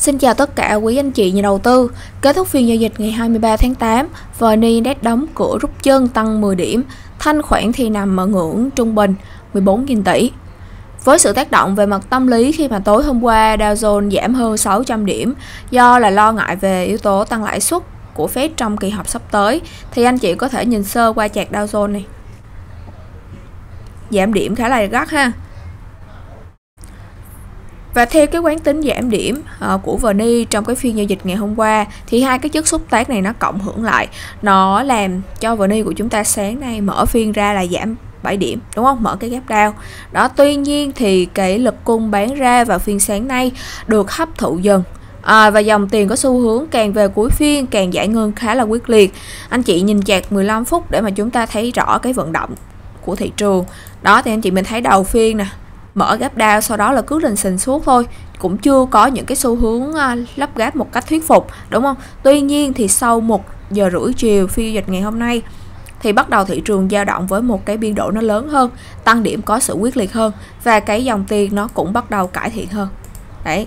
Xin chào tất cả quý anh chị nhà đầu tư. Kết thúc phiên giao dịch ngày 23 tháng 8, VN Index đóng cửa rút chân tăng 10 điểm, thanh khoản thì nằm ở ngưỡng trung bình 14.000 tỷ. Với sự tác động về mặt tâm lý khi mà tối hôm qua Dow Jones giảm hơn 600 điểm do là lo ngại về yếu tố tăng lãi suất của Fed trong kỳ họp sắp tới, thì anh chị có thể nhìn sơ qua chart Dow Jones này. Giảm điểm khá là gắt ha. Và theo cái quán tính giảm điểm của VN trong cái phiên giao dịch ngày hôm qua, thì hai cái chất xúc tác này nó cộng hưởng lại, nó làm cho VN của chúng ta sáng nay mở phiên ra là giảm 7 điểm, đúng không? Mở cái gap down. Đó, tuy nhiên thì cái lực cung bán ra vào phiên sáng nay được hấp thụ dần. Và dòng tiền có xu hướng càng về cuối phiên càng giải ngân khá là quyết liệt. Anh chị nhìn chart 15 phút để mà chúng ta thấy rõ cái vận động của thị trường. Đó, thì anh chị mình thấy đầu phiên nè, mở gap down, sau đó là cứ rình sình suốt thôi, cũng chưa có những cái xu hướng lắp gáp một cách thuyết phục, đúng không? Tuy nhiên thì sau 1 giờ rưỡi chiều phiên giao dịch ngày hôm nay thì bắt đầu thị trường dao động với một cái biên độ nó lớn hơn, tăng điểm có sự quyết liệt hơn, và cái dòng tiền nó cũng bắt đầu cải thiện hơn. Đấy.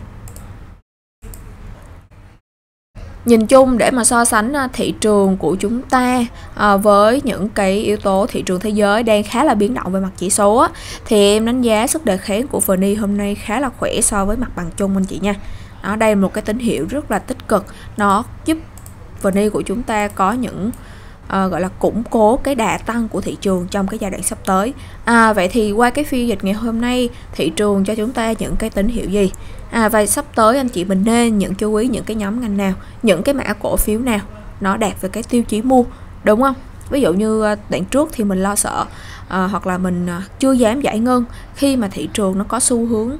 Nhìn chung để mà so sánh thị trường của chúng ta với những cái yếu tố thị trường thế giới đang khá là biến động về mặt chỉ số thì em đánh giá sức đề kháng của VN hôm nay khá là khỏe so với mặt bằng chung anh chị nha. Đó, đây là một cái tín hiệu rất là tích cực, nó giúp VN của chúng ta có những gọi là củng cố cái đà tăng của thị trường trong cái giai đoạn sắp tới. Vậy thì qua cái phiên dịch ngày hôm nay, thị trường cho chúng ta những cái tín hiệu gì? Và sắp tới anh chị mình nên những chú ý những cái nhóm ngành nào, những cái mã cổ phiếu nào nó đạt về cái tiêu chí mua, đúng không? Ví dụ như đoạn trước thì mình lo sợ hoặc là mình chưa dám giải ngân khi mà thị trường nó có xu hướng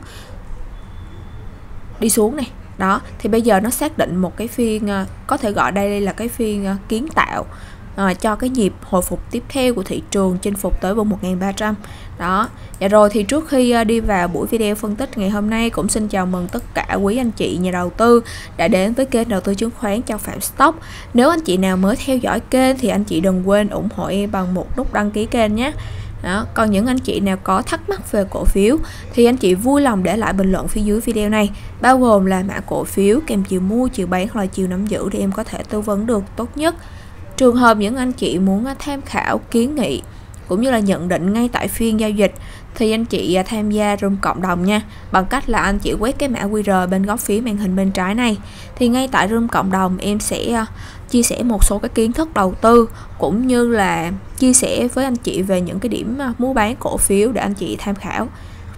đi xuống này. Đó, thì bây giờ nó xác định một cái phiên có thể gọi đây là cái phiên kiến tạo cho cái nhịp hồi phục tiếp theo của thị trường, chinh phục tới vùng 1.300. Đó. Và rồi thì trước khi đi vào buổi video phân tích ngày hôm nay, cũng xin chào mừng tất cả quý anh chị nhà đầu tư đã đến với kênh đầu tư chứng khoán Châu Phạm Stock. Nếu anh chị nào mới theo dõi kênh thì anh chị đừng quên ủng hộ em bằng một nút đăng ký kênh nhé. Đó. Còn những anh chị nào có thắc mắc về cổ phiếu thì anh chị vui lòng để lại bình luận phía dưới video này, bao gồm là mã cổ phiếu, kèm chiều mua, chiều bán hoặc là chiều nắm giữ để em có thể tư vấn được tốt nhất. Trường hợp những anh chị muốn tham khảo, kiến nghị cũng như là nhận định ngay tại phiên giao dịch thì anh chị tham gia room cộng đồng nha, bằng cách là anh chị quét cái mã QR bên góc phía màn hình bên trái này. Thì ngay tại room cộng đồng em sẽ chia sẻ một số cái kiến thức đầu tư cũng như là chia sẻ với anh chị về những cái điểm mua bán cổ phiếu để anh chị tham khảo.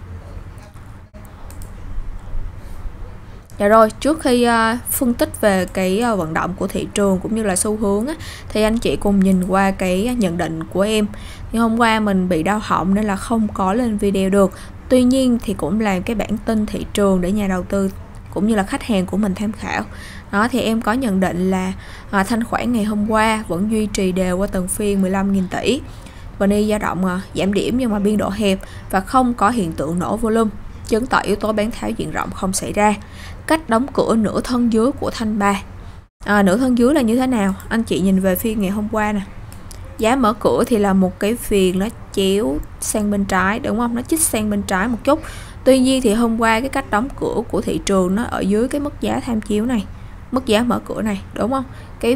Dạ rồi, trước khi phân tích về cái vận động của thị trường cũng như là xu hướng thì anh chị cùng nhìn qua cái nhận định của em. Nhưng hôm qua mình bị đau họng nên là không có lên video được. Tuy nhiên thì cũng làm cái bản tin thị trường để nhà đầu tư cũng như là khách hàng của mình tham khảo. Đó, thì em có nhận định là thanh khoản ngày hôm qua vẫn duy trì đều qua từng phiên 15.000 tỷ. VN dao động giảm điểm nhưng mà biên độ hẹp và không có hiện tượng nổ volume, chứng tỏ yếu tố bán tháo diện rộng không xảy ra. Cách đóng cửa nửa thân dưới của thanh 3. Nửa thân dưới là như thế nào? Anh chị nhìn về phiên ngày hôm qua nè. Giá mở cửa thì là một cái phiên nó chéo sang bên trái, đúng không? Nó chích sang bên trái một chút. Tuy nhiên thì hôm qua cái cách đóng cửa của thị trường nó ở dưới cái mức giá tham chiếu này, mức giá mở cửa này, đúng không?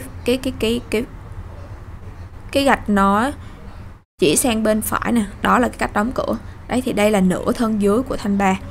Cái gạch nó chỉ sang bên phải nè, đó là cái cách đóng cửa. Đấy, thì đây là nửa thân dưới của thanh 3.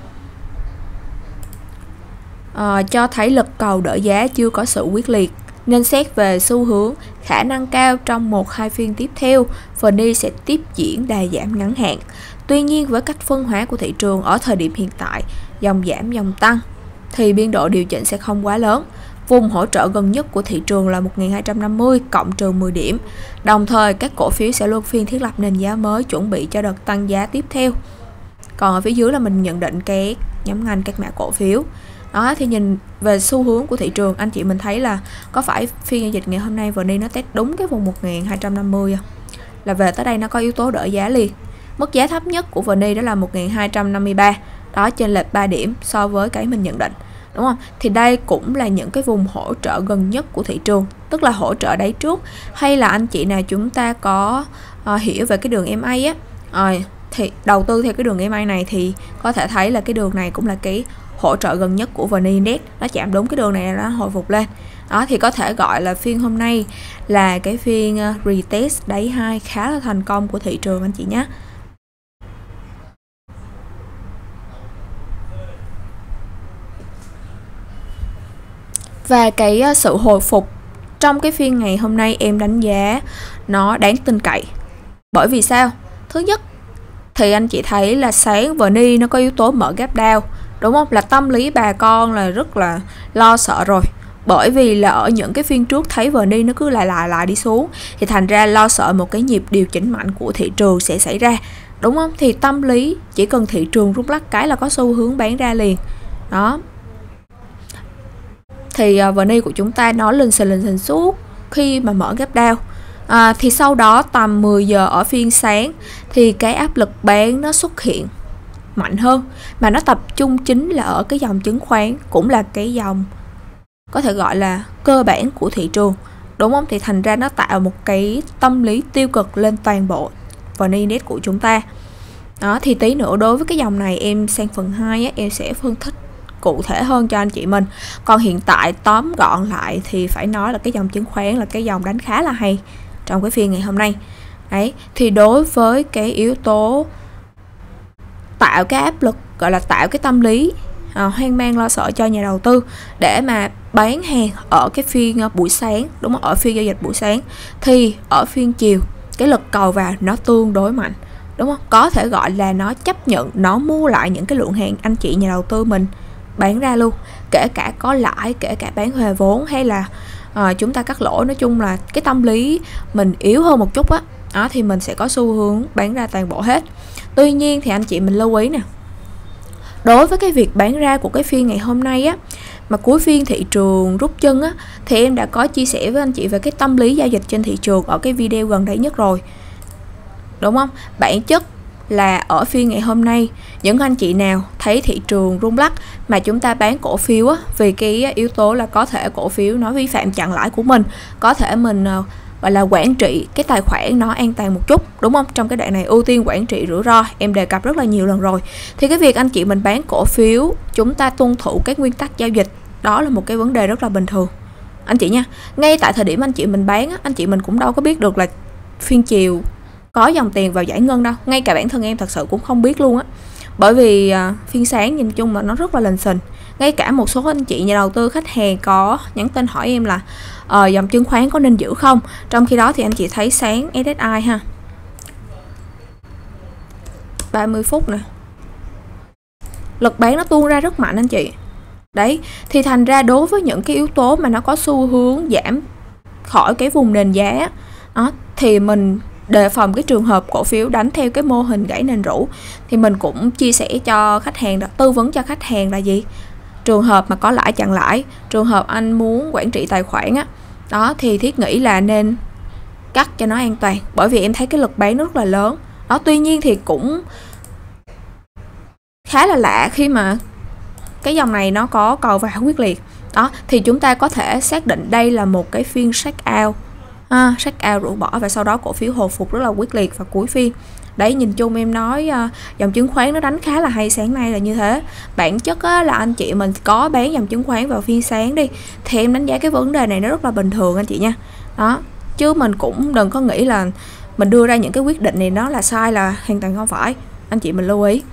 Cho thấy lực cầu đỡ giá chưa có sự quyết liệt, nên xét về xu hướng khả năng cao trong 1-2 phiên tiếp theo VN sẽ tiếp diễn đà giảm ngắn hạn. Tuy nhiên với cách phân hóa của thị trường ở thời điểm hiện tại, dòng giảm dòng tăng thì biên độ điều chỉnh sẽ không quá lớn. Vùng hỗ trợ gần nhất của thị trường là 1.250 cộng trừ 10 điểm. Đồng thời các cổ phiếu sẽ luân phiên thiết lập nền giá mới, chuẩn bị cho đợt tăng giá tiếp theo. Còn ở phía dưới là mình nhận định cái nhóm ngành, các mã cổ phiếu. Đó, thì nhìn về xu hướng của thị trường, anh chị mình thấy là có phải phiên giao dịch ngày hôm nay VN nó test đúng cái vùng 1.250 không? Là về tới đây nó có yếu tố đỡ giá liền. Mức giá thấp nhất của VN đó là 1.253. Đó, chênh lệch 3 điểm so với cái mình nhận định, đúng không? Thì đây cũng là những cái vùng hỗ trợ gần nhất của thị trường, tức là hỗ trợ đáy trước. Hay là anh chị nào chúng ta có hiểu về cái đường MA thì đầu tư theo cái đường MA này thì có thể thấy là cái đường này cũng là cái hỗ trợ gần nhất của VN Index nó chạm đúng cái đường này nó hồi phục lên. Đó thì có thể gọi là phiên hôm nay là cái phiên retest đáy 2 khá là thành công của thị trường anh chị nhé. Và cái sự hồi phục trong cái phiên ngày hôm nay em đánh giá nó đáng tin cậy. Bởi vì sao? Thứ nhất thì anh chị thấy là sáng VN nó có yếu tố mở gap down, đúng không? Là tâm lý bà con là rất là lo sợ rồi. Bởi vì là ở những cái phiên trước thấy VN nó cứ lại đi xuống, thì thành ra lo sợ một cái nhịp điều chỉnh mạnh của thị trường sẽ xảy ra, đúng không? Thì tâm lý chỉ cần thị trường rung lắc cái là có xu hướng bán ra liền. Đó. Thì VN của chúng ta nó lên xình suốt khi mà mở gap down. Thì sau đó tầm 10 giờ ở phiên sáng thì cái áp lực bán nó xuất hiện mạnh hơn, mà nó tập trung chính là ở cái dòng chứng khoán, cũng là cái dòng có thể gọi là cơ bản của thị trường, đúng không? Thì thành ra nó tạo một cái tâm lý tiêu cực lên toàn bộ VN Index của chúng ta. Đó, thì tí nữa đối với cái dòng này em sang phần 2 á, em sẽ phân tích cụ thể hơn cho anh chị mình. Còn hiện tại tóm gọn lại thì phải nói là cái dòng chứng khoán là cái dòng đánh khá là hay trong cái phiên ngày hôm nay. Đấy, thì đối với cái yếu tố tạo cái áp lực, gọi là tạo cái tâm lý hoang mang lo sợ cho nhà đầu tư để mà bán hàng ở cái phiên buổi sáng, đúng không? Ở phiên giao dịch buổi sáng, thì ở phiên chiều cái lực cầu vào nó tương đối mạnh, đúng không? Có thể gọi là nó chấp nhận, nó mua lại những cái lượng hàng anh chị nhà đầu tư mình bán ra luôn, kể cả có lãi, kể cả bán huề vốn hay là chúng ta cắt lỗ. Nói chung là cái tâm lý mình yếu hơn một chút á, thì mình sẽ có xu hướng bán ra toàn bộ hết. Tuy nhiên thì anh chị mình lưu ý nè, đối với cái việc bán ra của cái phiên ngày hôm nay á, mà cuối phiên thị trường rút chân á, thì em đã có chia sẻ với anh chị về cái tâm lý giao dịch trên thị trường ở cái video gần đấy nhất rồi, đúng không? Bản chất là ở phiên ngày hôm nay, những anh chị nào thấy thị trường rung lắc mà chúng ta bán cổ phiếu á, vì cái yếu tố là có thể cổ phiếu nó vi phạm chặn lãi của mình, có thể mình gọi là quản trị cái tài khoản nó an toàn một chút, đúng không? Trong cái đoạn này ưu tiên quản trị rủi ro, em đề cập rất là nhiều lần rồi. Thì cái việc anh chị mình bán cổ phiếu, chúng ta tuân thủ các nguyên tắc giao dịch, đó là một cái vấn đề rất là bình thường anh chị nha. Ngay tại thời điểm anh chị mình bán á, anh chị mình cũng đâu có biết được là phiên chiều có dòng tiền vào giải ngân đâu. Ngay cả bản thân em thật sự cũng không biết luôn á. Bởi vì phiên sáng nhìn chung là nó rất là lình xình. Ngay cả một số anh chị nhà đầu tư, khách hàng có nhắn tin hỏi em là dòng chứng khoán có nên giữ không. Trong khi đó thì anh chị thấy sáng SSI ha, 30 phút nè, lực bán nó tuôn ra rất mạnh anh chị. Đấy, thì thành ra đối với những cái yếu tố mà nó có xu hướng giảm khỏi cái vùng nền giá đó, thì mình đề phòng cái trường hợp cổ phiếu đánh theo cái mô hình gãy nền rũ. Thì mình cũng chia sẻ cho khách hàng, tư vấn cho khách hàng là gì? Trường hợp mà có lãi chặn lãi, trường hợp anh muốn quản trị tài khoản á, đó thì thiết nghĩ là nên cắt cho nó an toàn. Bởi vì em thấy cái lực bán nó rất là lớn đó. Tuy nhiên thì cũng khá là lạ khi mà cái dòng này nó có cầu vào quyết liệt đó, thì chúng ta có thể xác định đây là một cái phiên shake out, shake out rũ bỏ, và sau đó cổ phiếu hồi phục rất là quyết liệt vào cuối phiên. Đấy, nhìn chung em nói dòng chứng khoán nó đánh khá là hay sáng nay là như thế. Bản chất là anh chị mình có bán dòng chứng khoán vào phiên sáng đi, thì em đánh giá cái vấn đề này nó rất là bình thường anh chị nha. Đó, chứ mình cũng đừng có nghĩ là mình đưa ra những cái quyết định này nó là sai, là hoàn toàn không phải. Anh chị mình lưu ý.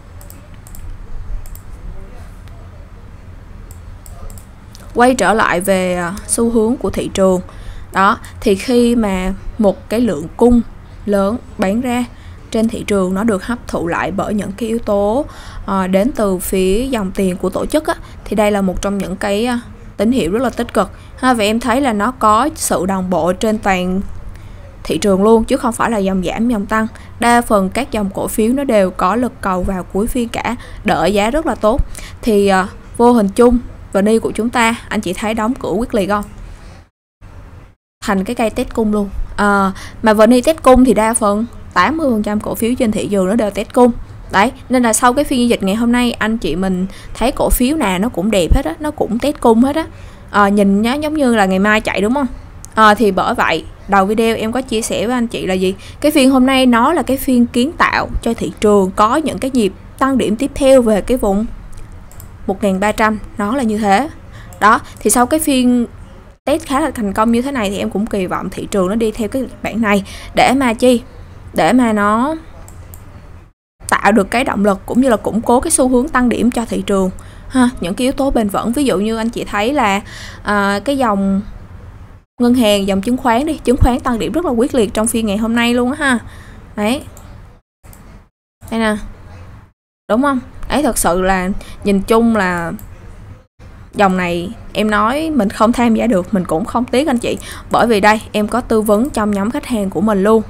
Quay trở lại về xu hướng của thị trường đó, thì khi mà một cái lượng cung lớn bán ra trên thị trường nó được hấp thụ lại bởi những cái yếu tố đến từ phía dòng tiền của tổ chức á, thì đây là một trong những cái tín hiệu rất là tích cực ha. Và em thấy là nó có sự đồng bộ trên toàn thị trường luôn, chứ không phải là dòng giảm dòng tăng. Đa phần các dòng cổ phiếu nó đều có lực cầu vào cuối phiên cả, đợi giá rất là tốt. Thì vô hình chung VN của chúng ta, anh chị thấy đóng cửa quyết liệt không? Thành cái cây test cung luôn. Mà VN test cung thì đa phần 80% cổ phiếu trên thị trường nó đều test cung. Đấy, nên là sau cái phiên giao dịch ngày hôm nay, anh chị mình thấy cổ phiếu nào nó cũng đẹp hết á, nó cũng test cung hết á. Nhìn nhá, giống như là ngày mai chạy đúng không? Thì bởi vậy đầu video em có chia sẻ với anh chị là gì? Cái phiên hôm nay nó là cái phiên kiến tạo cho thị trường có những cái nhịp tăng điểm tiếp theo về cái vùng 1.300 nó là như thế. Đó, thì sau cái phiên test khá là thành công như thế này thì em cũng kỳ vọng thị trường nó đi theo cái kịch bản này để mà chi? Để mà nó tạo được cái động lực cũng như là củng cố cái xu hướng tăng điểm cho thị trường ha, những cái yếu tố bền vững. Ví dụ như anh chị thấy là cái dòng ngân hàng, dòng chứng khoán đi, chứng khoán tăng điểm rất là quyết liệt trong phiên ngày hôm nay luôn á ha. Đấy, đây nè, đúng không? Đấy, thật sự là nhìn chung là dòng này em nói mình không tham gia được mình cũng không tiếc anh chị, bởi vì đây em có tư vấn trong nhóm khách hàng của mình luôn.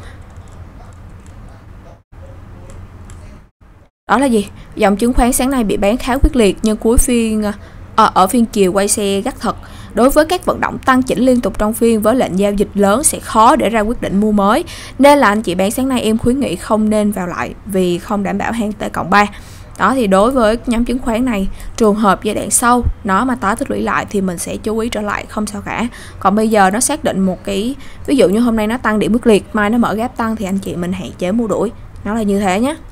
Đó là gì? Dòng chứng khoán sáng nay bị bán khá quyết liệt nhưng cuối phiên ở phiên chiều quay xe gắt thật. Đối với các vận động tăng chỉnh liên tục trong phiên với lệnh giao dịch lớn sẽ khó để ra quyết định mua mới, nên là anh chị bán sáng nay em khuyến nghị không nên vào lại vì không đảm bảo hàng T+3. Đó, thì đối với nhóm chứng khoán này, trường hợp giai đoạn sau nó mà tái tích lũy lại thì mình sẽ chú ý trở lại, không sao cả. Còn bây giờ nó xác định một cái, ví dụ như hôm nay nó tăng điểm quyết liệt, mai nó mở gap tăng thì anh chị mình hạn chế mua đuổi, nó là như thế nhé.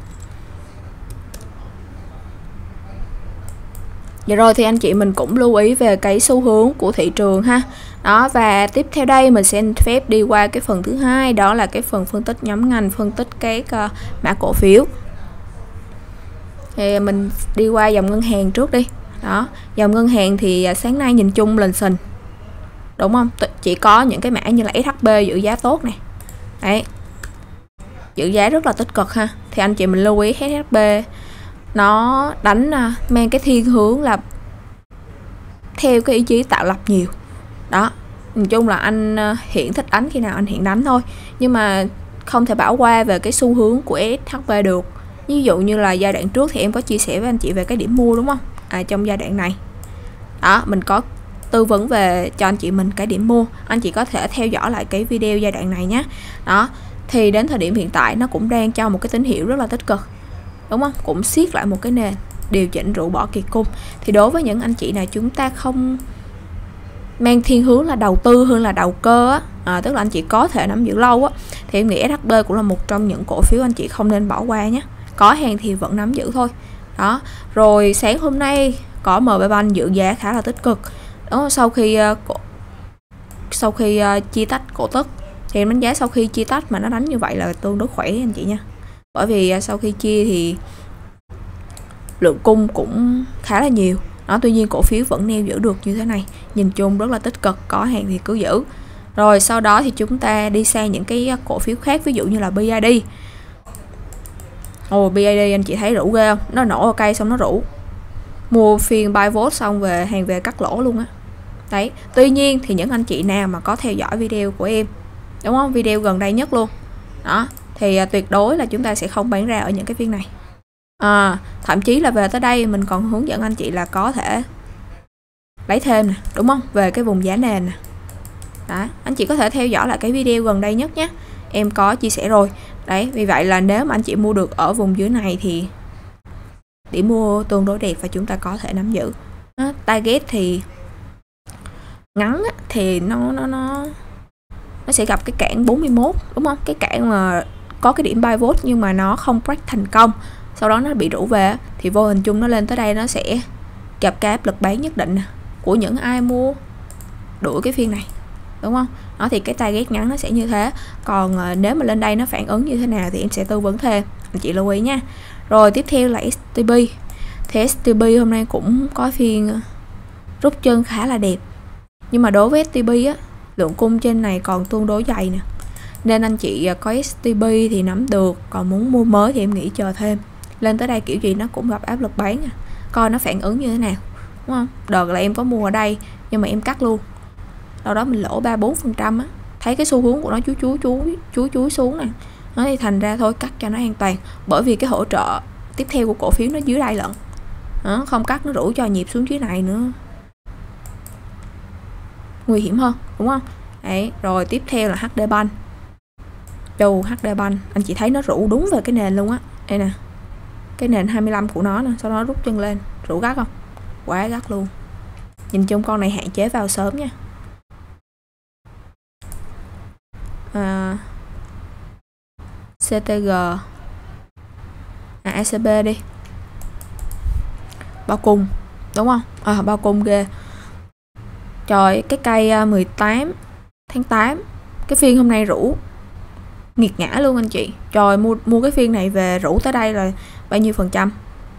Vậy rồi thì anh chị mình cũng lưu ý về cái xu hướng của thị trường ha. Đó, và tiếp theo đây mình sẽ phép đi qua cái phần thứ hai, đó là cái phần phân tích nhóm ngành, phân tích các mã cổ phiếu. Thì mình đi qua dòng ngân hàng trước đi. Đó, dòng ngân hàng thì sáng nay nhìn chung lình xình, đúng không? Chỉ có những cái mã như là SHB giữ giá tốt này. Đấy, giữ giá rất là tích cực ha. Thì anh chị mình lưu ý SHB nó đánh mang cái thiên hướng là theo cái ý chí tạo lập nhiều. Đó, nhìn chung là anh Hiện thích đánh khi nào anh Hiện đánh thôi, nhưng mà không thể bỏ qua về cái xu hướng của SHB được. Ví dụ như là giai đoạn trước thì em có chia sẻ với anh chị về cái điểm mua, đúng không? Trong giai đoạn này đó, mình có tư vấn về cho anh chị mình cái điểm mua, anh chị có thể theo dõi lại cái video giai đoạn này nhé. Đó, thì đến thời điểm hiện tại nó cũng đang cho một cái tín hiệu rất là tích cực, đúng không? Cũng siết lại một cái nền điều chỉnh rũ bỏ kiệt cung. Thì đối với những anh chị nào chúng ta không mang thiên hướng là đầu tư hơn là đầu cơ á, tức là anh chị có thể nắm giữ lâu á, thì em nghĩ SHB cũng là một trong những cổ phiếu anh chị không nên bỏ qua nhé. Có hàng thì vẫn nắm giữ thôi. Đó, rồi sáng hôm nay có MB Bank giữ giá khá là tích cực. Đó, sau khi chia tách cổ tức thì em đánh giá sau khi chia tách mà nó đánh như vậy là tương đối khỏe anh chị nha. Bởi vì sau khi chia thì lượng cung cũng khá là nhiều. Đó, tuy nhiên cổ phiếu vẫn neo giữ được như thế này, nhìn chung rất là tích cực, có hàng thì cứ giữ. Rồi sau đó thì chúng ta đi sang những cái cổ phiếu khác, ví dụ như là BID. BID anh chị thấy rủ ghê không? Nó nổ ở cây xong nó rủ. Mua phiên buy vote xong hàng về cắt lỗ luôn á. Đấy, tuy nhiên thì những anh chị nào mà có theo dõi video của em, đúng không? Video gần đây nhất luôn. Đó, thì tuyệt đối là chúng ta sẽ không bán ra ở những cái phiên này. Thậm chí là về tới đây mình còn hướng dẫn anh chị là có thể lấy thêm nè, đúng không? Về cái vùng giá nền nè. Đó, anh chị có thể theo dõi lại cái video gần đây nhất nhé. Em có chia sẻ rồi. Đấy, vì vậy là nếu mà anh chị mua được ở vùng dưới này thì điểm mua tương đối đẹp và chúng ta có thể nắm giữ. Target thì ngắn thì nó sẽ gặp cái cản 41, đúng không? Cái cản mà có cái điểm buy vote nhưng mà nó không break thành công, sau đó nó bị rủ về thì vô hình chung nó lên tới đây nó sẽ gặp cái áp lực bán nhất định của những ai mua đuổi cái phiên này, đúng không? Đó, thì cái target ngắn nó sẽ như thế. Còn nếu mà lên đây nó phản ứng như thế nào thì em sẽ tư vấn thêm, anh chị lưu ý nha. Rồi tiếp theo là STB. Thì STB hôm nay cũng có phiên rút chân khá là đẹp, nhưng mà đối với STB á, lượng cung trên này còn tương đối dày nè, nên anh chị có STB thì nắm được, còn muốn mua mới thì em nghĩ chờ thêm. Lên tới đây kiểu gì nó cũng gặp áp lực bán coi nó phản ứng như thế nào, đúng không? Đợt là em có mua ở đây nhưng mà em cắt luôn, sau đó mình lỗ 3-4% á. Thấy cái xu hướng của nó chúi xuống nè, nó thì thành ra thôi cắt cho nó an toàn, bởi vì cái hỗ trợ tiếp theo của cổ phiếu nó dưới đây lận. Đó, không cắt nó rủ cho nhịp xuống dưới này nữa, nguy hiểm hơn, đúng không? Đấy, rồi tiếp theo là HD Bank. HD Bank anh chị thấy nó rủ đúng về cái nền luôn á. Đây nè, cái nền 25 của nó nè, sau đó rút chân lên, rủ gắt không? Quá gắt luôn. Nhìn chung con này hạn chế vào sớm nha. CTG, ACB đi, bao cùng đúng không? Bao cung ghê. Trời, cái cây 18 tháng 8, cái phiên hôm nay rủ nghiệt ngã luôn anh chị. Trời, mua cái phiên này về rủ tới đây là bao nhiêu phần trăm?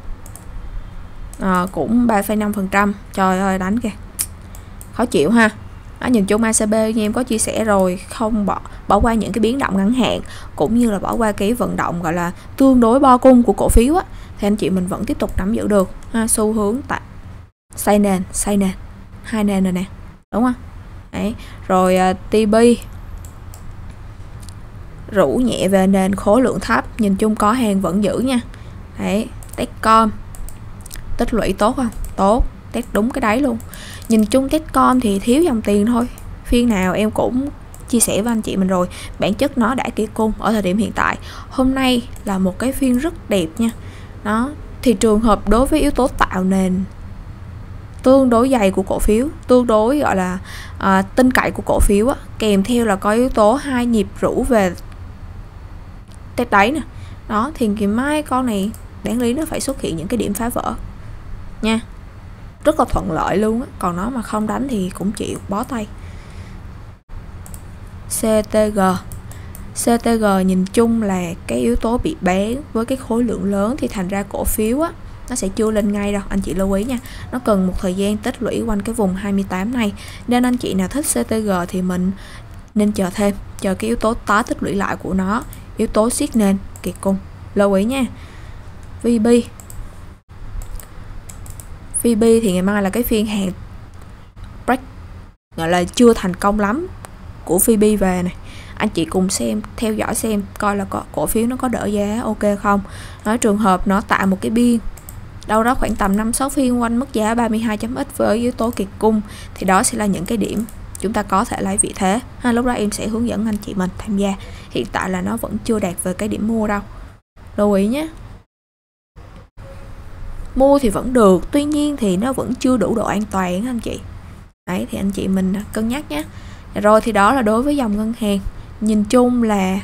Cũng 3,5%. Trời ơi, đánh kìa, khó chịu ha. Nhìn chung ACB như em có chia sẻ rồi, không bỏ qua những cái biến động ngắn hạn, cũng như là bỏ qua cái vận động gọi là tương đối bo cung của cổ phiếu á, thì anh chị mình vẫn tiếp tục nắm giữ được ha. Xu hướng tại xây nền, hai nền rồi nè, đúng không? Đấy. Rồi TB rủ nhẹ về nền khối lượng thấp, nhìn chung có hàng vẫn giữ nha. Đấy. Techcom tích lũy tốt không? Tốt, test đúng cái đáy luôn. Nhìn chung Techcom thì thiếu dòng tiền thôi, phiên nào em cũng chia sẻ với anh chị mình rồi, bản chất nó đã kỳ cung ở thời điểm hiện tại. Hôm nay là một cái phiên rất đẹp nha. Đó, thì trường hợp đối với yếu tố tạo nền tương đối dày của cổ phiếu, tương đối gọi là tin cậy của cổ phiếu á, kèm theo là có yếu tố hai nhịp rủ về test đáy nè. Đó, thì ngày mai con này đáng lý nó phải xuất hiện những cái điểm phá vỡ nha, rất là thuận lợi luôn á. Còn nó mà không đánh thì cũng chịu bó tay. CTG nhìn chung là cái yếu tố bị bán với cái khối lượng lớn, thì thành ra cổ phiếu á nó sẽ chưa lên ngay đâu, anh chị lưu ý nha. Nó cần một thời gian tích lũy quanh cái vùng 28 này, nên anh chị nào thích CTG thì mình nên chờ thêm, chờ cái yếu tố tái tích lũy lại của nó, yếu tố siết nền kỳ cung, lưu ý nha. VB thì ngày mai là cái phiên hàng break, gọi là chưa thành công lắm của VB về này. Anh chị cùng xem, theo dõi xem coi là cổ phiếu nó có đỡ giá ok không. Nói trường hợp nó tạo một cái biên đâu đó khoảng tầm 5-6 phiên quanh mức giá 32.x với yếu tố kiệt cung, thì đó sẽ là những cái điểm chúng ta có thể lấy vị thế ha. Lúc đó em sẽ hướng dẫn anh chị mình tham gia. Hiện tại là nó vẫn chưa đạt về cái điểm mua đâu, lưu ý nhé. Mua thì vẫn được, tuy nhiên thì nó vẫn chưa đủ độ an toàn anh chị. Đấy, thì anh chị mình cân nhắc nhé. Rồi thì đó là đối với dòng ngân hàng. Nhìn chung là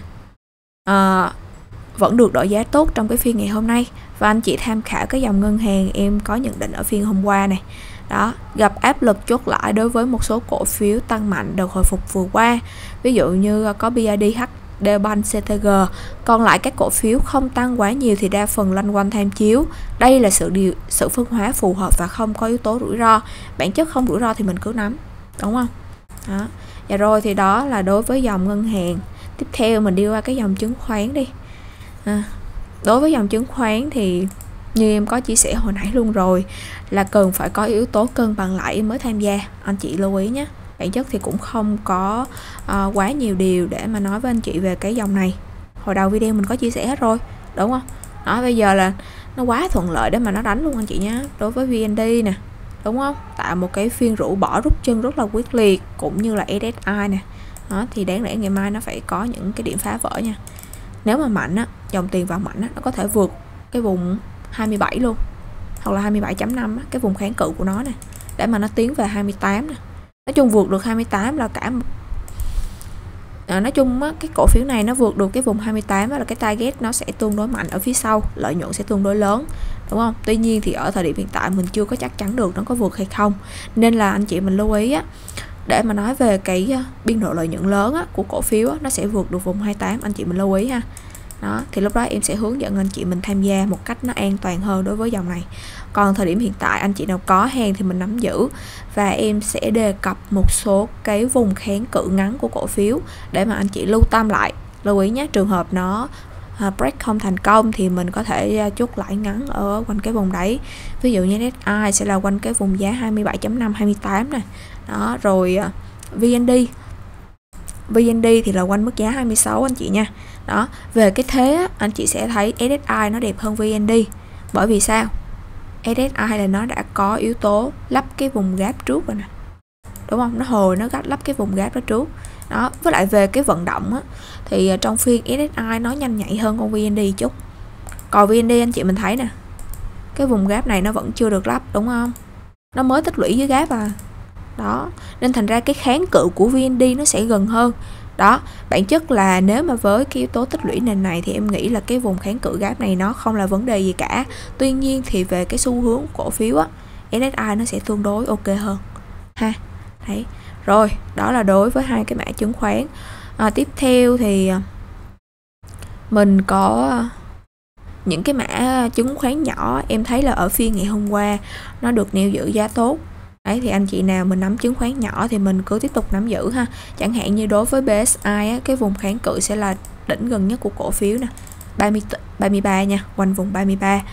vẫn được độ giá tốt trong cái phiên ngày hôm nay. Và anh chị tham khảo cái dòng ngân hàng em có nhận định ở phiên hôm qua này. Đó, gặp áp lực chốt lãi đối với một số cổ phiếu tăng mạnh đợt hồi phục vừa qua. Ví dụ như có BID, HD Bank, CTG. Còn lại các cổ phiếu không tăng quá nhiều thì đa phần loanh quanh tham chiếu. Đây là sự phân hóa phù hợp và không có yếu tố rủi ro. Bản chất không rủi ro thì mình cứ nắm, đúng không? Đó. Và rồi thì đó là đối với dòng ngân hàng. Tiếp theo mình đi qua cái dòng chứng khoán đi. Đối với dòng chứng khoán thì như em có chia sẻ hồi nãy luôn rồi, là cần phải có yếu tố cân bằng lại mới tham gia, anh chị lưu ý nhé. Bản chất thì cũng không có quá nhiều điều để mà nói với anh chị về cái dòng này. Hồi đầu video mình có chia sẻ hết rồi, đúng không? Đó, bây giờ là nó quá thuận lợi để mà nó đánh luôn anh chị nhé. Đối với VND nè, đúng không? Tạo một cái phiên rũ bỏ rút chân rất là quyết liệt, cũng như là SSI nè. Đó, thì đáng lẽ ngày mai nó phải có những cái điểm phá vỡ nha. Nếu mà mạnh á, dòng tiền vào mạnh á, nó có thể vượt cái vùng 27 luôn, hoặc là 27.5 á, cái vùng kháng cự của nó nè, để mà nó tiến về 28 nè. Nói chung vượt được 28 là cả nói chung á, cái cổ phiếu này nó vượt được cái vùng 28 đó là cái target nó sẽ tương đối mạnh ở phía sau, lợi nhuận sẽ tương đối lớn, đúng không? Tuy nhiên thì ở thời điểm hiện tại mình chưa có chắc chắn được nó có vượt hay không, nên là anh chị mình lưu ý á, để mà nói về cái biên độ lợi nhuận lớn á, của cổ phiếu á, nó sẽ vượt được vùng 28, anh chị mình lưu ý ha. Đó, thì lúc đó em sẽ hướng dẫn anh chị mình tham gia một cách nó an toàn hơn đối với dòng này. Còn thời điểm hiện tại anh chị nào có hàng thì mình nắm giữ, và em sẽ đề cập một số cái vùng kháng cự ngắn của cổ phiếu để mà anh chị lưu tâm lại. Lưu ý nhé, trường hợp nó break không thành công thì mình có thể chốt lãi ngắn ở quanh cái vùng đấy. Ví dụ như SI sẽ là quanh cái vùng giá 27.5, 28 này. Đó, rồi VND thì là quanh mức giá 26 anh chị nha. Đó, về cái thế anh chị sẽ thấy SSI nó đẹp hơn VND. Bởi vì sao? SSI là nó đã có yếu tố lắp cái vùng gap trước rồi nè, đúng không? Nó hồi nó lắp cái vùng gap đó trước. Đó, với lại về cái vận động á, thì trong phiên SSI nó nhanh nhạy hơn con VND chút. Còn VND anh chị mình thấy nè, cái vùng gap này nó vẫn chưa được lắp, đúng không? Nó mới tích lũy dưới gap à. Đó, nên thành ra cái kháng cự của VND nó sẽ gần hơn. Đó, bản chất là nếu mà với cái yếu tố tích lũy nền này thì em nghĩ là cái vùng kháng cự gap này nó không là vấn đề gì cả. Tuy nhiên thì về cái xu hướng cổ phiếu á, SSI nó sẽ tương đối ok hơn ha. Đấy, rồi đó là đối với hai cái mã chứng khoán. Tiếp theo thì mình có những cái mã chứng khoán nhỏ, em thấy là ở phiên ngày hôm qua nó được neo giữ giá tốt. Đấy, thì anh chị nào mình nắm chứng khoán nhỏ thì mình cứ tiếp tục nắm giữ ha. Chẳng hạn như đối với BSI á, cái vùng kháng cự sẽ là đỉnh gần nhất của cổ phiếu nè, 33 nha, quanh vùng 33.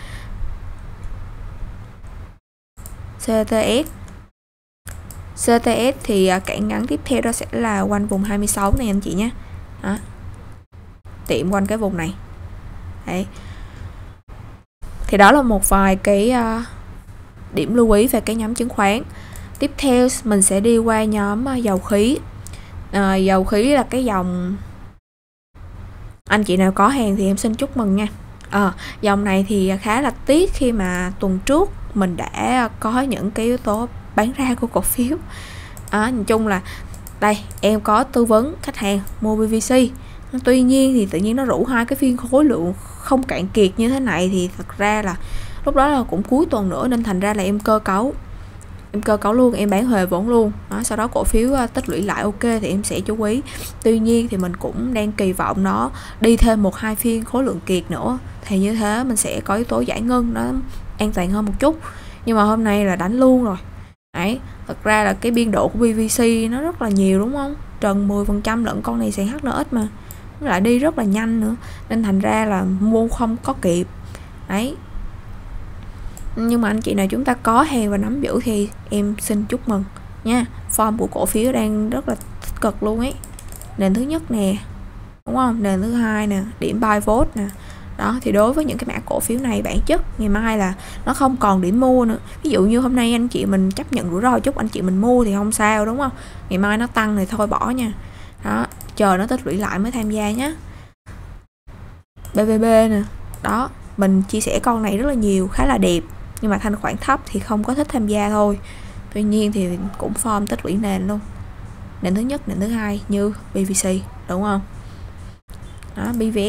CTS thì cản ngắn tiếp theo đó sẽ là quanh vùng 26 này anh chị nhé. Đó, tiệm quanh cái vùng này. Đấy, thì đó là một vài cái điểm lưu ý về cái nhóm chứng khoán. Tiếp theo mình sẽ đi qua nhóm dầu khí. Dầu khí là cái dòng, anh chị nào có hàng thì em xin chúc mừng nha. Dòng này thì khá là tiếc khi mà tuần trước mình đã có những cái yếu tố bán ra của cổ phiếu. Nhìn chung là đây em có tư vấn khách hàng mua PVC, tuy nhiên thì tự nhiên nó rủ hai cái phiên khối lượng không cạn kiệt như thế này, thì thật ra là lúc đó là cũng cuối tuần nữa, nên thành ra là em cơ cấu luôn, em bán huề vốn luôn. Sau đó cổ phiếu tích lũy lại ok thì em sẽ chú ý. Tuy nhiên thì mình cũng đang kỳ vọng nó đi thêm 1-2 phiên khối lượng kiệt nữa, thì như thế mình sẽ có yếu tố giải ngân nó an toàn hơn một chút. Nhưng mà hôm nay là đánh luôn rồi. Đấy, thật ra là cái biên độ của PVC nó rất là nhiều đúng không? Trần 10% lận, con này CHNX mà nó lại đi rất là nhanh nữa, nên thành ra là mua không có kịp. Đấy, nhưng mà anh chị nào chúng ta có hàng và nắm giữ thì em xin chúc mừng nha. Form của cổ phiếu đang rất là tích cực luôn ấy. Nền thứ nhất nè, đúng không? Nền thứ hai nè, điểm buy vote nè. Đó, thì đối với những cái mã cổ phiếu này bản chất ngày mai là nó không còn điểm mua nữa. Ví dụ như hôm nay anh chị mình chấp nhận rủi ro chút, anh chị mình mua thì không sao đúng không? Ngày mai nó tăng thì thôi bỏ nha. Đó, chờ nó tích lũy lại mới tham gia nhé. BVB nè, đó, mình chia sẻ con này rất là nhiều, khá là đẹp, nhưng mà thanh khoản thấp thì không có thích tham gia thôi. Tuy nhiên thì cũng form tích lũy nền luôn, nền thứ nhất, nền thứ hai như PVC đúng không? Đó,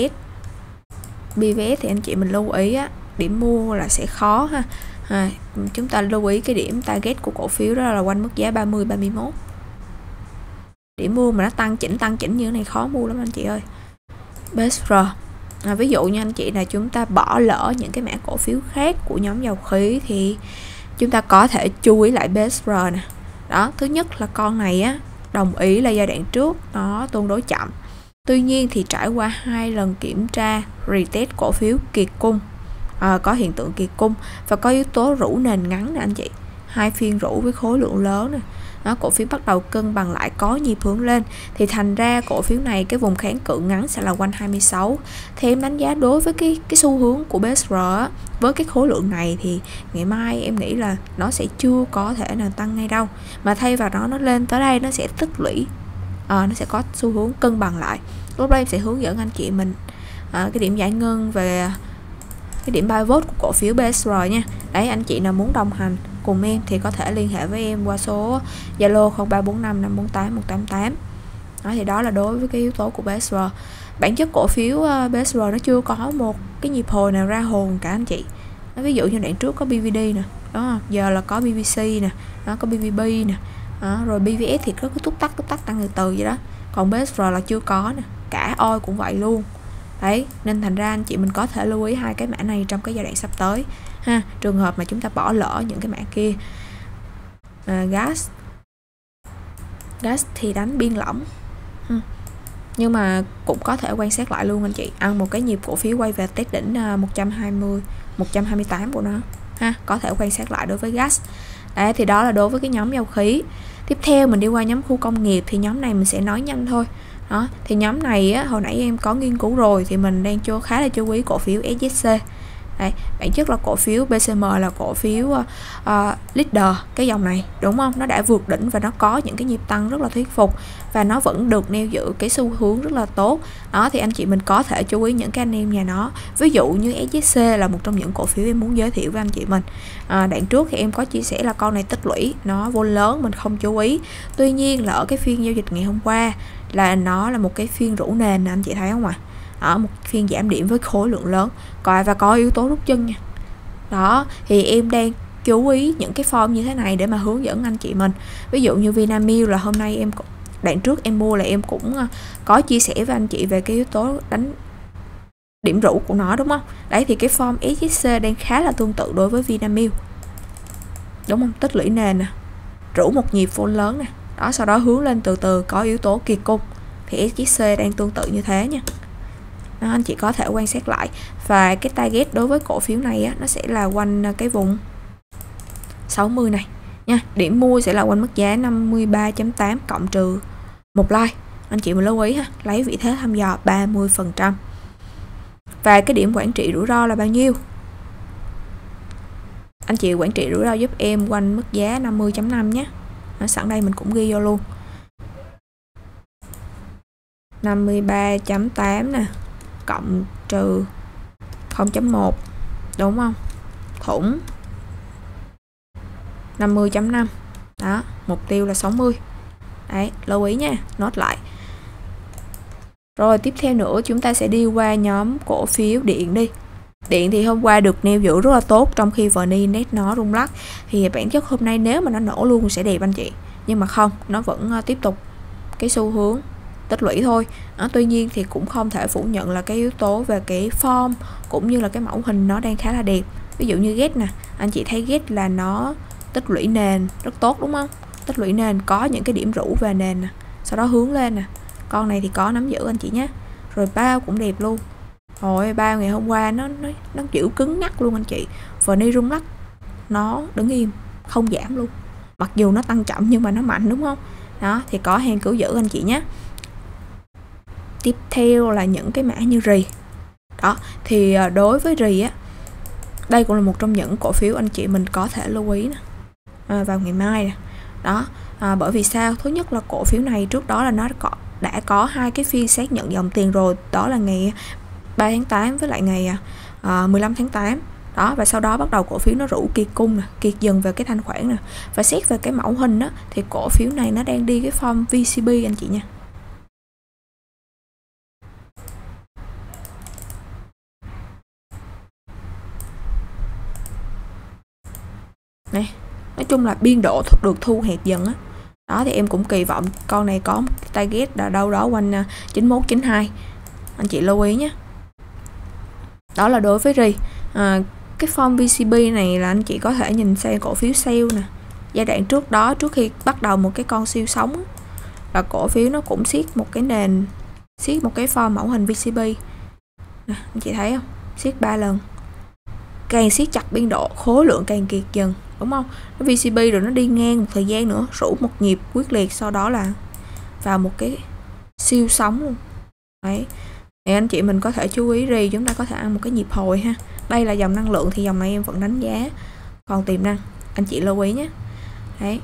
BVS thì anh chị mình lưu ý á, điểm mua là sẽ khó ha. Chúng ta lưu ý cái điểm target của cổ phiếu đó là quanh mức giá 30-31. Điểm mua mà nó tăng chỉnh như thế này khó mua lắm anh chị ơi. BSR, ví dụ như anh chị là chúng ta bỏ lỡ những cái mã cổ phiếu khác của nhóm dầu khí thì chúng ta có thể chú ý lại BSR nè. Đó, thứ nhất là con này á, đồng ý là giai đoạn trước nó tương đối chậm. Tuy nhiên thì trải qua 2 lần kiểm tra retest cổ phiếu kiệt cung, có hiện tượng kiệt cung và có yếu tố rũ nền ngắn nè anh chị. 2 phiên rũ với khối lượng lớn nè. Đó, cổ phiếu bắt đầu cân bằng lại, có nhịp hướng lên, thì thành ra cổ phiếu này cái vùng kháng cự ngắn sẽ là quanh 26. Thì em đánh giá đối với cái xu hướng của BSR á, với cái khối lượng này thì ngày mai em nghĩ là nó sẽ chưa có thể nào tăng ngay đâu, mà thay vào đó nó lên tới đây nó sẽ tích lũy, nó sẽ có xu hướng cân bằng lại. Lúc đó em sẽ hướng dẫn anh chị mình cái điểm giải ngân về cái điểm buy vote của cổ phiếu BSR nha. Đấy, anh chị nào muốn đồng hành cùng em thì có thể liên hệ với em qua số Zalo 0345 548 188. Đó, thì đó là đối với cái yếu tố của BSR. Bản chất cổ phiếu BSR nó chưa có một cái nhịp hồi nào ra hồn cả anh chị. Đó, ví dụ như đoạn trước có BVD nè, đó, giờ là có BVC nè, đó, có BVB nè, đó, rồi BVS thì cứ túc tắc tăng từ từ vậy đó. Còn BSR là chưa có nè, cả OI cũng vậy luôn. Đấy, nên thành ra anh chị mình có thể lưu ý hai cái mã này trong cái giai đoạn sắp tới ha, trường hợp mà chúng ta bỏ lỡ những cái mã kia. Gas thì đánh biên lỏng, nhưng mà cũng có thể quan sát lại luôn anh chị, ăn một cái nhịp cổ phiếu quay về test đỉnh 120 128 của nó ha, có thể quan sát lại đối với gas. Đấy, thì đó là đối với cái nhóm dầu khí. Tiếp theo mình đi qua nhóm khu công nghiệp, thì nhóm này mình sẽ nói nhanh thôi. Đó, thì nhóm này á, hồi nãy em có nghiên cứu rồi, thì mình đang khá là chú ý cổ phiếu SZC. Đấy, bản chất là cổ phiếu BCM là cổ phiếu leader cái dòng này đúng không? Nó đã vượt đỉnh và nó có những cái nhịp tăng rất là thuyết phục, và nó vẫn được neo giữ cái xu hướng rất là tốt. Đó, thì anh chị mình có thể chú ý những cái anh em nhà nó. Ví dụ như SZC là một trong những cổ phiếu em muốn giới thiệu với anh chị mình. Đoạn trước thì em có chia sẻ là con này tích lũy, nó vô lớn mình không chú ý. Tuy nhiên là ở cái phiên giao dịch ngày hôm qua là nó là một cái phiên rũ nền, anh chị thấy không ạ? Ở một phiên giảm điểm với khối lượng lớn và có yếu tố rút chân nha. Đó, thì em đang chú ý những cái form như thế này để mà hướng dẫn anh chị mình. Ví dụ như Vinamilk là hôm nay đoạn trước em mua là em cũng có chia sẻ với anh chị về cái yếu tố đánh điểm rủ của nó, đúng không? Đấy, thì cái form SXC đang khá là tương tự đối với Vinamilk, đúng không? Tích lũy nền nè, rủ một nhịp phone lớn nè, đó, sau đó hướng lên từ từ có yếu tố kiệt cung, thì SXC đang tương tự như thế nha. Đó, anh chị có thể quan sát lại. Và cái target đối với cổ phiếu này á, nó sẽ là quanh cái vùng 60 này nha. Điểm mua sẽ là quanh mức giá 53.8 cộng trừ 1 like. Anh chị mình lưu ý ha, lấy vị thế thăm dò 30%. Và cái điểm quản trị rủi ro là bao nhiêu? Anh chị quản trị rủi ro giúp em quanh mức giá 50.5 nhé. Sẵn đây mình cũng ghi vô luôn. 53.8 nè, cộng trừ 0.1, đúng không? Thủng 50.5. Đó, mục tiêu là 60. Đấy, lưu ý nha, nốt lại. Rồi tiếp theo nữa chúng ta sẽ đi qua nhóm cổ phiếu điện đi. Điện thì hôm qua được neo giữ rất là tốt, trong khi VN Index nó rung lắc. Thì bản chất hôm nay nếu mà nó nổ luôn sẽ đẹp anh chị. Nhưng mà không, nó vẫn tiếp tục cái xu hướng tích lũy thôi. Tuy nhiên thì cũng không thể phủ nhận là cái yếu tố về cái form cũng như là cái mẫu hình nó đang khá là đẹp. Ví dụ như GET nè, anh chị thấy GET là nó tích lũy nền rất tốt, đúng không? Tích lũy nền có những cái điểm rũ về nền nè, sau đó hướng lên nè. Con này thì có nắm giữ anh chị nhé. Rồi bao cũng đẹp luôn. Rồi bao ngày hôm qua nó giữ cứng ngắc luôn anh chị. VN rung lắc nó đứng im, không giảm luôn. Mặc dù nó tăng chậm nhưng mà nó mạnh, đúng không? Đó, thì có hàng cứu giữ anh chị nhé. Tiếp theo là những cái mã như RI. Đó, thì đối với RI á, đây cũng là một trong những cổ phiếu anh chị mình có thể lưu ý nè, vào ngày mai nè. Đó, bởi vì sao? Thứ nhất là cổ phiếu này trước đó là nó đã có 2 cái phiên xác nhận dòng tiền rồi, đó là ngày 3 tháng 8 với lại ngày 15 tháng 8. Đó, và sau đó bắt đầu cổ phiếu nó rũ kiệt cung nè, kiệt dần về cái thanh khoản nè. Và xét về cái mẫu hình á, thì cổ phiếu này nó đang đi cái form VCB anh chị nha. Này, nói chung là biên độ được thu hẹp dần á. Đó, thì em cũng kỳ vọng con này có một target là đâu đó quanh 91, 92. Anh chị lưu ý nhé. Đó là đối với RI. Cái form VCB này là anh chị có thể nhìn xem cổ phiếu sale nè. Giai đoạn trước đó, trước khi bắt đầu một cái con siêu sóng là cổ phiếu nó cũng siết một cái nền, siết một cái form mẫu hình VCB nè, anh chị thấy không? Siết 3 lần. Càng siết chặt biên độ, khối lượng càng kiệt dần, đúng không? Nó VCB rồi nó đi ngang một thời gian nữa, rủ một nhịp quyết liệt, sau đó là vào một cái siêu sóng luôn. Đấy, thì anh chị mình có thể chú ý RI, chúng ta có thể ăn một cái nhịp hồi ha. Đây là dòng năng lượng thì dòng này em vẫn đánh giá còn tiềm năng, anh chị lưu ý nhé. Đấy,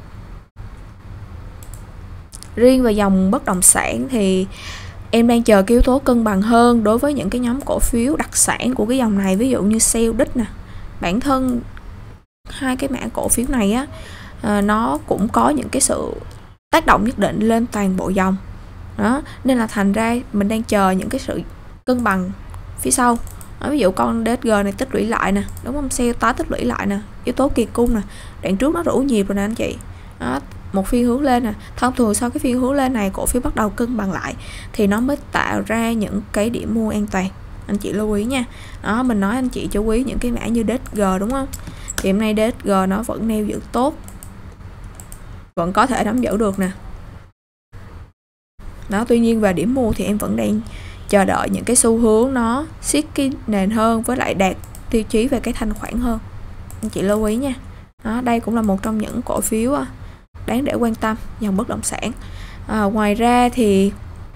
riêng về dòng bất động sản thì em đang chờ cái yếu tố cân bằng hơn đối với những cái nhóm cổ phiếu đặc sản của cái dòng này, ví dụ như Celdic nè. Bản thân 2 cái mã cổ phiếu này á, nó cũng có những cái sự tác động nhất định lên toàn bộ dòng. Đó, nên là thành ra mình đang chờ những cái sự cân bằng phía sau. Đó, ví dụ con DSG này tích lũy lại nè, đúng không? Celta tích lũy lại nè, yếu tố kiệt cung nè. Đoạn trước nó rủ nhịp rồi nè anh chị. Đó, một phiên hướng lên nè. Thông thường sau cái phiên hướng lên này cổ phiếu bắt đầu cân bằng lại thì nó mới tạo ra những cái điểm mua an toàn. Anh chị lưu ý nha. Đó, mình nói anh chị chú ý những cái mã như DSG, đúng không? Thì hôm nay DSG nó vẫn neo giữ tốt, vẫn có thể nắm giữ được nè. Đó, tuy nhiên về điểm mua thì em vẫn đang chờ đợi những cái xu hướng nó siết cái nền hơn, với lại đạt tiêu chí về cái thanh khoản hơn. Anh chị lưu ý nha. Đó, đây cũng là một trong những cổ phiếu đáng để quan tâm, dòng bất động sản. Ngoài ra thì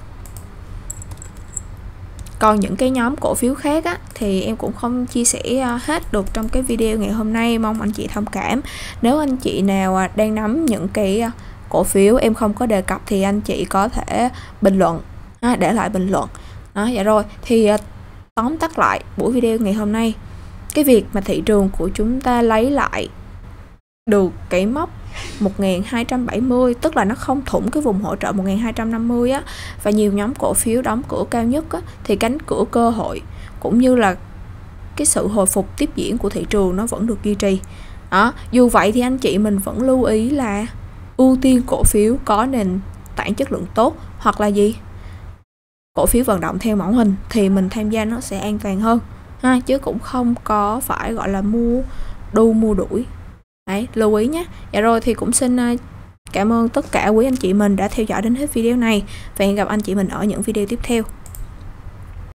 còn những cái nhóm cổ phiếu khác á, thì em cũng không chia sẻ hết được trong cái video ngày hôm nay, mong anh chị thông cảm. Nếu anh chị nào đang nắm những cái cổ phiếu em không có đề cập thì anh chị có thể bình luận, để lại bình luận. Đó, dạ rồi, thì tóm tắt lại buổi video ngày hôm nay, cái việc mà thị trường của chúng ta lấy lại được cái mốc 1270, tức là nó không thủng cái vùng hỗ trợ 1250 á, và nhiều nhóm cổ phiếu đóng cửa cao nhất á, thì cánh cửa cơ hội cũng như là cái sự hồi phục tiếp diễn của thị trường nó vẫn được duy trì. Đó, dù vậy thì anh chị mình vẫn lưu ý là ưu tiên cổ phiếu có nền tảng chất lượng tốt, hoặc là gì, cổ phiếu vận động theo mẫu hình thì mình tham gia nó sẽ an toàn hơn ha, chứ cũng không có phải gọi là mua đuổi. Đấy, lưu ý nhé. Dạ rồi, thì cũng xin cảm ơn tất cả quý anh chị mình đã theo dõi đến hết video này, và hẹn gặp anh chị mình ở những video tiếp theo.